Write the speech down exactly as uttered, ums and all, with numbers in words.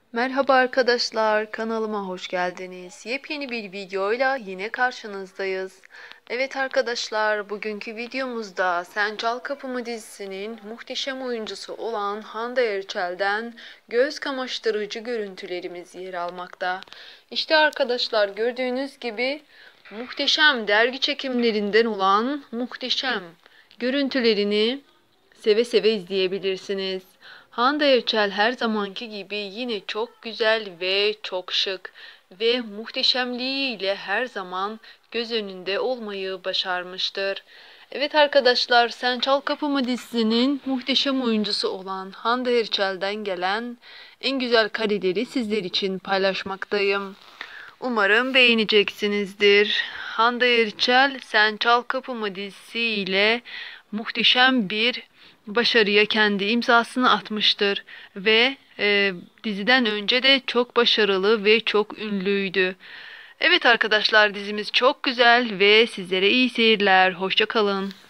Merhaba arkadaşlar, kanalıma hoş geldiniz. Yepyeni bir videoyla yine karşınızdayız. Evet arkadaşlar, bugünkü videomuzda Sen Çal Kapımı dizisinin muhteşem oyuncusu olan Hande Erçel'den göz kamaştırıcı görüntülerimiz yer almakta. İşte arkadaşlar, gördüğünüz gibi muhteşem dergi çekimlerinden olan muhteşem görüntülerini seve seve izleyebilirsiniz. Hande Erçel her zamanki gibi yine çok güzel ve çok şık ve muhteşemliğiyle her zaman göz önünde olmayı başarmıştır. Evet arkadaşlar, Sen Çal Kapımı dizisinin muhteşem oyuncusu olan Hande Erçel'den gelen en güzel kareleri sizler için paylaşmaktayım. Umarım beğeneceksinizdir. Hande Erçel, Sen Çal Kapımı dizisiyle muhteşem bir başarıya kendi imzasını atmıştır ve e, diziden önce de çok başarılı ve çok ünlüydü. Evet arkadaşlar, dizimiz çok güzel ve sizlere iyi seyirler. Hoşça kalın.